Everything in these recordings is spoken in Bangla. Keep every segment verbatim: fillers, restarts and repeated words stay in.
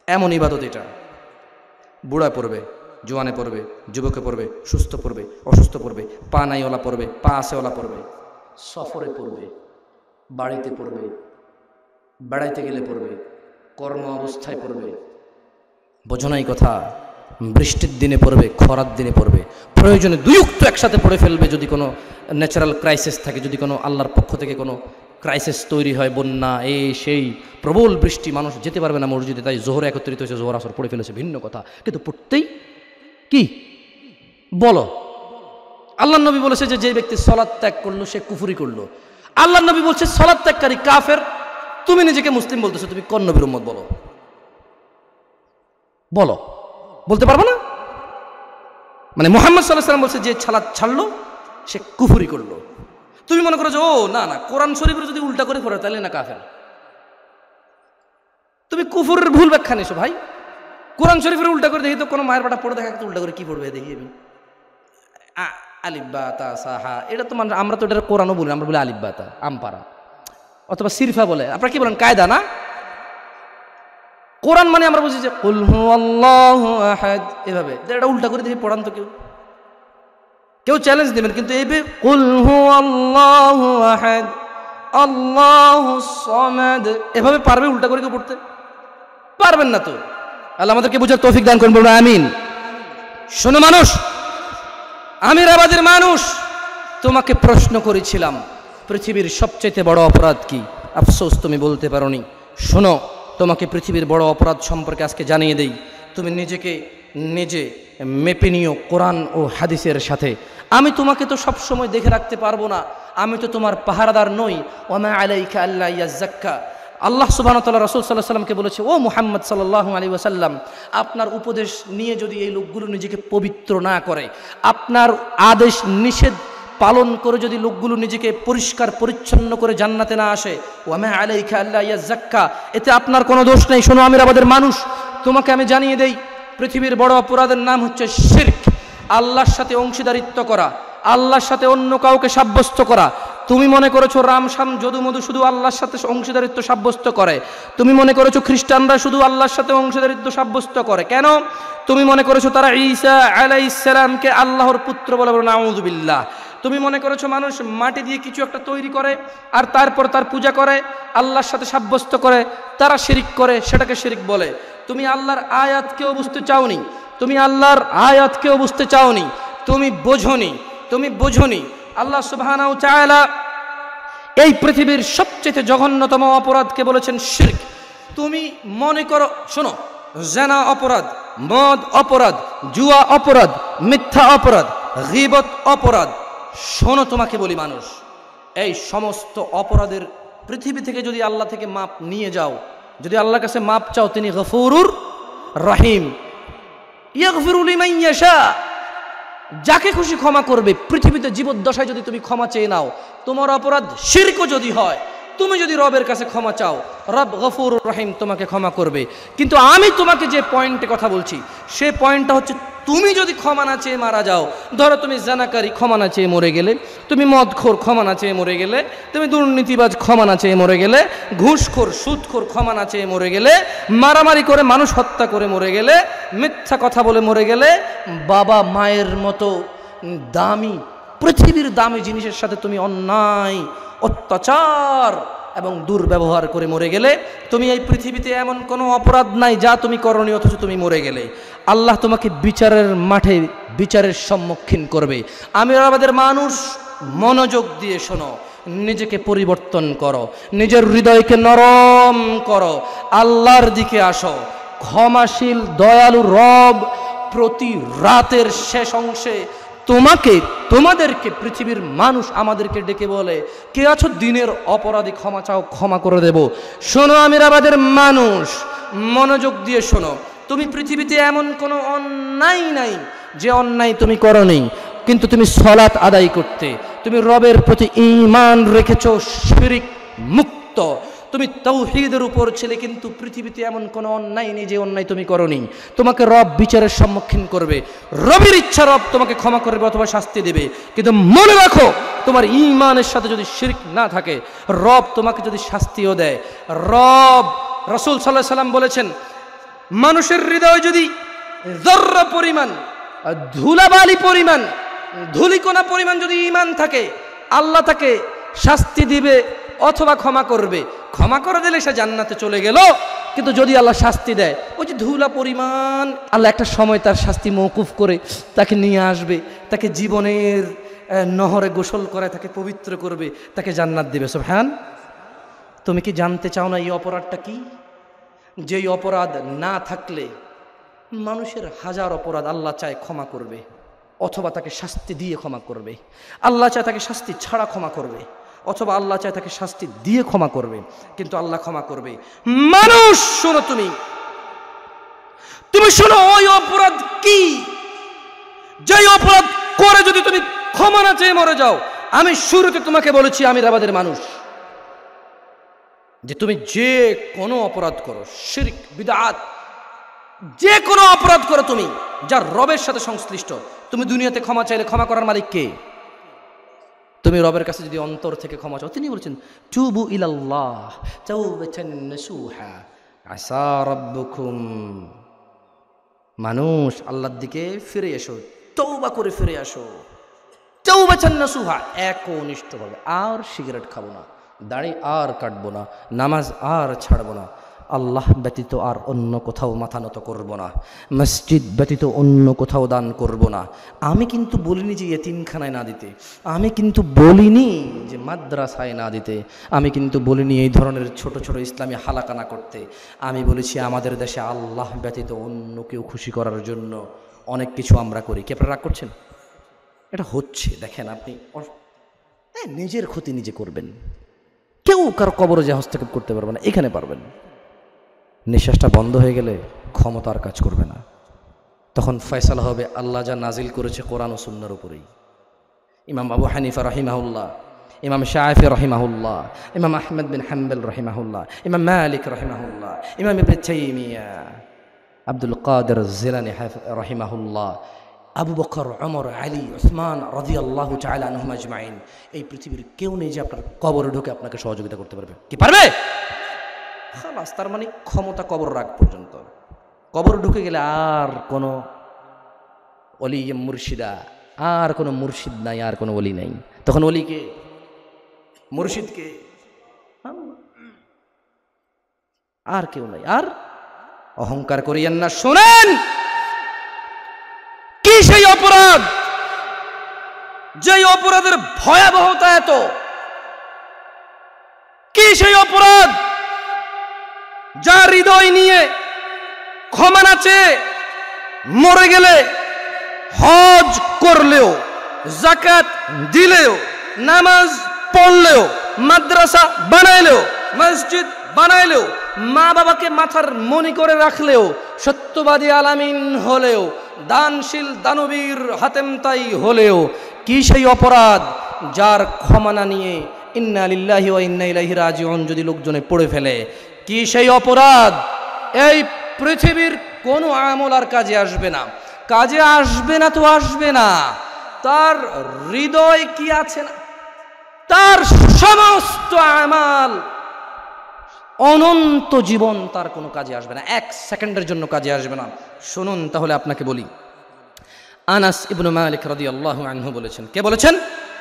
এমন ইবাদত এটা। বুড়া পড়বে, জোয়ানে পড়বে, যুবকে পড়বে, সুস্থ পড়বে, অসুস্থ পড়বে, পা নাইওয়ালা পড়বে, পা আসেওয়ালা পড়বে, সফরে পড়বে, বাড়িতে পড়বে, বেড়াইতে গেলে পড়বে, কর্ম অবস্থায় পড়বে, বোঝনাই কথা, বৃষ্টির দিনে পড়বে, খরার দিনে পড়বে, প্রয়োজনে দুই উক্ত একসাথে পড়ে ফেলবে যদি কোনো ন্যাচারাল ক্রাইসিস থাকে, যদি কোনো আল্লাহর পক্ষ থেকে কোনো ক্রাইসিস তৈরি হয়, বন্যা এই সেই প্রবল বৃষ্টি, মানুষ যেতে পারবে না মসজিদে, তাই জোহর একত্রিত হয়েছে, জোহর আসর পড়ে ফেলেছে, ভিন্ন কথা, কিন্তু পড়তেই কি বলো। আল্লাহ নবী বলেছে যে যে ব্যক্তি সালাত ত্যাগ করলো সে কুফরি করলো। আল্লাহ নবী বলছে সালাত ত্যাগকারী কাফের। তুমি নিজেকে মুসলিম বলতেছো, তুমি কোন নবীর উম্মত বলো? বলো, বলতে পারবো না? মানে মুহাম্মদ সাল্লাল্লাহু আলাইহি ওয়াসাল্লাম বলছে যে সালাত ছাড়লো সে কুফরি করলো। তুমি মনে করো যে ও না না কোরআন শরীফের যদি উল্টা করে পড়ে তাহলে না কাফের। তুমি কুফরের ভুল ব্যাখ্যা নিছো ভাই। কোরআন শরীফের উল্টা করে দেখি তো কোনো মায়ের বাটা পড়ে দেখা উল্টা করে কি পড়বে দেখি আমি। আলিফ বা তা সাহা, এটা তো মানে আমরা তো এটা কোরআনও বলি, আমরা বলি আলিফ বা তা, আমপারা অথবা সিরফা বলে। আপনারা কি বলেন? কায়দা না? কোরআন মানে আমরা বুঝি যে কুল হুয়াল্লাহু আহাদ, এভাবে। এটা উল্টা করে দেখি পড়ান তো কেউ কেউ চ্যালেঞ্জ দেবেন, কিন্তু এই কুল হুয়াল্লাহু আহাদ আল্লাহুস সামাদ এভাবে পারবে উল্টা করে কেউ পড়তে? পারবেন না তো। আল্লাহ আমাদেরকে বুঝার তৌফিক দান করুন, বলুন আমিন। শোনো মানুষ, আমিরাবাদের মানুষ, তোমাকে প্রশ্ন করেছিলাম পৃথিবীর সবচেয়ে বড় অপরাধ কি? আফসোস তুমি বলতে পারোনি। শোনো, তোমাকে পৃথিবীর বড় অপরাধ সম্পর্কে আজকে জানিয়ে দেই। তুমি নিজেকে নিজে মেপে নিও কোরআন ও হাদিসের সাথে। আমি তোমাকে তো সব সময় দেখে রাখতে পারবো না, আমি তো তোমার পাহারাদার নই। ওমা আলাইকা আল্লা ইয়াজ্জাক্কা, আল্লাহ সুবহানাহু ওয়া তাআলা রাসূল সাল্লাল্লাহু আলাইহি ওয়াসাল্লামকে বলেছে, ও মুহাম্মদ সাল্লাল্লাহু আলাইহি ওয়াসাল্লাম, আপনার উপদেশ নিয়ে যদি এই লোকগুলো নিজেকে পবিত্র না করে, আপনার আদেশ নিষেধ পালন করে যদি লোকগুলো নিজেকে পরিষ্কার পরিচ্ছন্ন করে জান্নাতে না আসে, ওমা আলাইকা আল্লা ইয়াজ্জাক্কা, এতে আপনার কোনো দোষ নেই। শোনো আমিরাবাদের মানুষ, তোমাকে আমি জানিয়ে দেই পৃথিবীর বড় অপরাধের নাম হচ্ছে শিরক, আল্লাহর সাথে অংশীদারিত্ব করা, আল্লাহর সাথে অন্য কাউকে সাব্যস্ত করা। তুমি মনে করেছো রাম শাম যদু মধু শুধু আল্লাহর সাথে অংশীদারিত্ব সাব্যস্ত করে। তুমি মনে করেছো খ্রিস্টানরা শুধু আল্লাহর সাথে অংশীদারিত্ব সাব্যস্ত করে। কেন? তুমি মনে করেছো তারা ঈসা আলাইহিস সালামকে আল্লাহর পুত্র বলে, বলে নাউযুবিল্লাহ। তুমি মনে করেছো মানুষ মাটি দিয়ে কিছু একটা তৈরি করে আর তারপর তার পূজা করে, আল্লাহর সাথে সাব্যস্ত করে, তারা শিরিক করে, সেটাকে শিরিক বলে। তুমি আল্লাহর আয়াতকেও বুঝতে চাওনি, তুমি আল্লাহর আয়াতকেও বুঝতে চাওনি, তুমি বোঝনি, তুমি বোঝনি। আল্লাহ সুবহানাহু ওয়া তাআলা এই পৃথিবীর সবচেয়ে জঘন্যতম অপরাধকে বলেছেন শিরক। তুমি মনে করো, শোনো, জিনা অপরাধ, মদ অপরাধ, জুয়া অপরাধ, মিথ্যা অপরাধ, গীবত অপরাধ। শোনো তোমাকে বলি মানুষ, এই সমস্ত অপরাধের পৃথিবী থেকে যদি আল্লাহ থেকে মাপ নিয়ে যাও, যদি আল্লাহর কাছে মাপ চাও, তিনি গফুরুর রহিম, ইয়াগফিরু লিমান ইয়াশা, যাকে খুশি ক্ষমা করবে। পৃথিবীতে জীবদ্দশায় যদি তুমি ক্ষমা চেয়ে নাও, তোমার অপরাধ শিরকও যদি হয়, তুমি যদি রবের কাছে ক্ষমা চাও, রব গফুরুর রহিম তোমাকে ক্ষমা করবে। কিন্তু আমি তোমাকে যে পয়েন্টে কথা বলছি, সে পয়েন্টটা হচ্ছে তুমি যদি ক্ষমা না চেয়ে মারা যাও, ধরো তুমি জানাকারী ক্ষমা না চেয়ে মরে গেলে, তুমি মদখোর ক্ষমা না চেয়ে মরে গেলে, তুমি দুর্নীতিবাজ ক্ষমা না চেয়ে মরে গেলে, ঘুষখোর সুদখোর ক্ষমা না চেয়ে মরে গেলে, মারামারি করে মানুষ হত্যা করে মরে গেলে, মিথ্যা কথা বলে মরে গেলে, বাবা মায়ের মতো দামি পৃথিবীর দামি জিনিসের সাথে তুমি অন্যায় অত্যাচার এবং দুর্ব্যবহার করে মরে গেলে, তুমি এই পৃথিবীতে এমন কোনো অপরাধ নাই যা তুমি করনি অথচ তুমি মরে গেলে, আল্লাহ তোমাকে বিচারের মাঠে বিচারের সম্মুখীন করবে। আমি আমাদের মানুষ, মনোযোগ দিয়ে শোনো, নিজেকে পরিবর্তন করো, নিজের হৃদয়কে নরম করো, আল্লাহর দিকে আসো। ক্ষমাশীল দয়ালু রব প্রতি রাতের শেষ অংশে তোমাকে, তোমাদেরকে, পৃথিবীর মানুষ আমাদেরকে ডেকে বলে, কে আছো দিনের অপরাধী, ক্ষমা চাও, ক্ষমা করে দেব। শোনো আমিরাবাদের মানুষ, মনোযোগ দিয়ে শোনো, তুমি পৃথিবীতে এমন কোনো অন্যায় নাই যে অন্যায় তুমি করনি, কিন্তু তুমি সালাত আদায় করতে, তুমি রবের প্রতি ঈমান রেখেছো শিরক মুক্ত, তুমি তাওহীদের উপর ছিলে, কিন্তু পৃথিবীতে এমন কোনো অন্যায় নেই যে অন্যায় তুমি করনি। তোমাকে রব বিচারের সম্মুখীন করবে, রবের ইচ্ছা রব তোমাকে ক্ষমা করবে অথবা শাস্তি দেবে। কিন্তু মনে রাখো, তোমার ঈমানের সাথে যদি শিরক না থাকে, রব তোমাকে যদি শাস্তিও দেয়, রব রাসূল সাল্লাল্লাহু আলাইহি সাল্লাম বলেছেন, মানুষের হৃদয় যদি যর্রা পরিমাণ, ধুলাবালি পরিমাণ, ধুলিকণা পরিমাণ যদি ঈমান থাকে, আল্লাহ তাকে শাস্তি দিবে অথবা ক্ষমা করবে। ক্ষমা করে দিলে সে জান্নাতে চলে গেল। কিন্তু যদি আল্লাহ শাস্তি দেয়, ওই যে ধুলা পরিমাণ, আল্লাহ একটা সময় তার শাস্তি মওকুফ করে তাকে নিয়ে আসবে, তাকে জীবনের নহরে গোসল করে তাকে পবিত্র করবে, তাকে জান্নাত দিবে। সুবহান। তুমি কি জানতে চাও না এই অপরাধটা কি? যেই অপরাধ না থাকলে মানুষের হাজার অপরাধ আল্লাহ চায় ক্ষমা করবে, অথবা তাকে শাস্তি দিয়ে ক্ষমা করবে। আল্লাহ চায় তাকে শাস্তি ছাড়া ক্ষমা করবে, অথবা আল্লাহ চায় তাকে শাস্তি দিয়ে ক্ষমা করবে। কিন্তু আল্লাহ ক্ষমা করবে। মানুষ শোনো, তুমি তুমি শোনো, ওই অপরাধ কি? যেই অপরাধ করে যদি তুমি ক্ষমা না চেয়ে মরে যাও। আমি শুরুতে তোমাকে বলেছি আমি আমিরাবাদের মানুষ, যে তুমি যে কোনো অপরাধ করো, শিরক, বিদআত, যে কোনো অপরাধ করো তুমি যার রবের সাথে সংশ্লিষ্ট, তুমি দুনিয়াতে ক্ষমা চাইলে ক্ষমা করার মালিক কে? তুমি রবের কাছে যদি অন্তর থেকে ক্ষমা চাও, তিনি বলছেন তুবু ইলাল্লাহ তাওবাতান নাসুহা আসা রাব্বুকুম। মানুষ আল্লাহর দিকে ফিরে এসো, তওবা করে ফিরে আসো, তাওবাতান নাসুহা, একনিষ্ঠভাবে। আর সিগারেট খাবো না, দাড়ি আর কাটবো না, নামাজ আর ছাড়বো না, আল্লাহ ব্যতীত আর অন্য কোথাও মাথা নত করবো না, মসজিদ ব্যতীত অন্য কোথাও দান করব না। আমি কিন্তু বলিনি যে এতিমখানায় না দিতে, আমি কিন্তু বলিনি যে মাদ্রাসায় না দিতে, আমি কিন্তু বলিনি এই ধরনের ছোট ছোট ইসলামী হালাকা না করতে। আমি বলেছি আমাদের দেশে আল্লাহ ব্যতীত অন্য কেউ খুশি করার জন্য অনেক কিছু আমরা করি। কি আপনারা রাগ করছেন? এটা হচ্ছে, দেখেন আপনি নিজের ক্ষতি নিজে করবেন, কেউ কারো কবরে যে হস্তক্ষেপ করতে পারবে না, এখানে পারবেন। নিঃশ্বাসটা বন্ধ হয়ে গেলে ক্ষমতার কাজ করবে না, তখন ফয়সালা হবে আল্লাহ যা নাজিল করেছে কোরআন ও সুন্নাহর উপরেই। ইমাম আবু হানিফা রাহিমাহুল্লাহ, ইমাম শাফি রাহিমাহুল্লাহ, ইমাম আহমদ বিন হাম্বল রাহিমাহুল্লাহ, ইমাম মালিক রাহিমাহুল্লাহ, ইমাম ইবনে তাইমিয়া, আব্দুল কাদের জিলানী রাহিমাহুল্লাহ, আবু বকর, ওমর, আলী, উসমান রাদিয়াল্লাহু তাআলা আনহুম আজমাইন, এই পৃথিবীর কেউ নেই যে আপনার কবরে ঢুকে আপনাকে সহযোগিতা করতে পারবে। কি পারবে? খালাস, তার মানে ক্ষমতা কবর রাখ পর্যন্ত। কবর ঢুকে গেলে আর কোনো ওলি মুর্শিদা, আর কোনো মুর্শিদ নাই, আর কোনো ওলি নাই। তখন ওলিকে, মুর্শিদকে আর কেউ নাই। আর অহংকার করিয়েন না। শোনেন, কি সেই অপরাধ যেই অপরাধের ভয়াবহতা এত? কি সেই অপরাধ যার হৃদয় নিয়ে ক্ষমা না চেয়ে মরে গেলে হজ করলেও, যাকাত দিলেও, নামাজ পড়লেও, মাদ্রাসা বানাইলেও, মসজিদ বানাইলেও, মা বাবাকে মাথার মনি করে রাখলেও, সত্যবাদী আলামিন হলেও, দানশীল দানবীর হাতেম তাই হলেও, কি সেই অপরাধ যার ক্ষমা না নিয়ে ইন্না লিল্লাহি ওয়া ইন্না ইলাইহি রাজিউন যদি লোকজনে পড়ে ফেলে? কি সেই অপরাধ? এই পৃথিবীর কোনো আমল আর কাজে আসবে না। কাজে আসবে না তো আসবে না, তার হৃদয় কি আছে না, তার সমস্ত আমাল অনন্ত জীবন তার কোনো কাজে আসবে না, এক সেকেন্ডের জন্য কাজে আসবে না। শুনুন তাহলে আপনাকে বলি, আনাস ইবনে মালিক রাদিয়াল্লাহু আনহু বলেছেন। কে বলেছেন?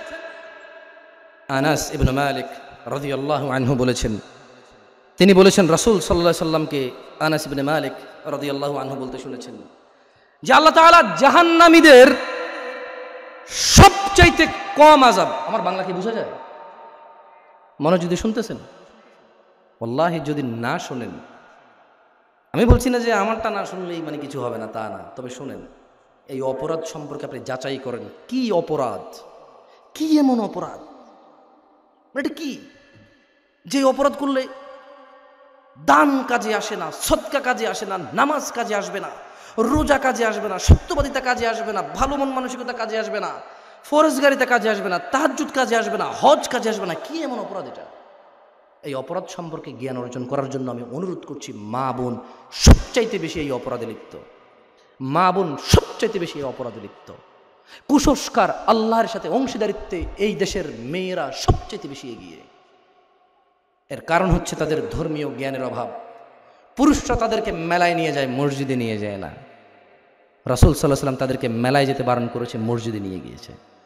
আনাস ইবনে মালিক রাদিয়াল্লাহু আনহু বলেছেন। তিনি বলেছেন রাসূল সাল্লাল্লাহু আলাইহি সাল্লামকে আনাস ইবনে মালিক রাদিয়াল্লাহু আনহু বলতে শুনেছেন যে আল্লাহ তাআলা জাহান্নামীদের সবচাইতে কম আযাব, আমার বাংলা কি বোঝা যায়? মনোযোগ দিয়ে শুনতেছেন? ওয়াল্লাহি যদি না শোনেন, আমি বলছি না যে আমারটা না শুনলেই মানে কিছু হবে না, তা না, তবে শোনেন, এই অপরাধ সম্পর্কে আপনি যাচাই করেন। কি অপরাধ? কি এমন অপরাধ? এটা কি যে অপরাধ করলে দান কাজে আসে না, সদকা কাজে আসে না, নামাজ কাজে আসবে না, রোজা কাজে আসবে না, সত্যবাদিতা কাজে আসবে না, ভালো মন মানসিকতা কাজে আসবে না, ফরজগারিতা কাজে আসবে না, তাহাজ্জুদ কাজে আসবে না, হজ কাজে আসবে না? কি এমন অপরাধ এটা? এই অপরাধ সম্পর্কে জ্ঞান অর্জন করার জন্য আমি অনুরোধ করছি, মা বোন সবচাইতে বেশি এই অপরাধে লিপ্ত। মা বোন সবচাইতে বেশি এই অপরাধে লিপ্ত। কুসংস্কার, আল্লাহর সাথে অংশীদারিত্বে এই দেশের মেয়েরা সবচাইতে বেশি এগিয়ে। এর কারণ হচ্ছে তাদের ধর্মীয় জ্ঞানের অভাব। পুরুষরা তাদেরকে মেলায় নিয়ে যায়, মসজিদে নিয়ে যায় না। রাসূল সাল্লাল্লাহু আলাইহি ওয়াসাল্লাম তাদেরকে মেলায় যেতে বারণ করেছে, মসজিদে নিয়ে গিয়েছে।